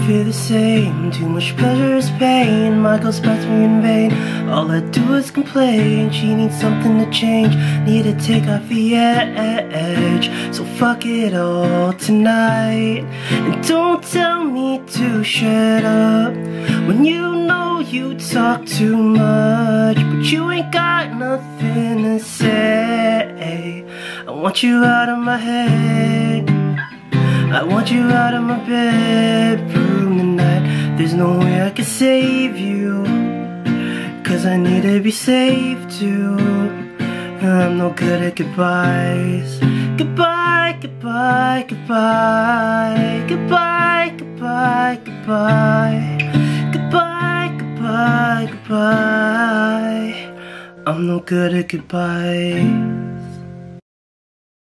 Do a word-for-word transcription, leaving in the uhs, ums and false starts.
feel the same. Too much pleasure is pain. My girl spats me in vain. All I do is complain. She needs something to change. Need to take off the edge. So fuck it all tonight. And don't tell me to shut up when you know you talk too much, but you ain't got nothing to say. I want you out of my head. I want you out of my bedroom tonight. There's no way I can save you, cause I need to be saved too. I'm no good at goodbyes. Goodbye, goodbye, goodbye. Goodbye, goodbye, goodbye. Goodbye, goodbye, goodbye. I'm no good at goodbye.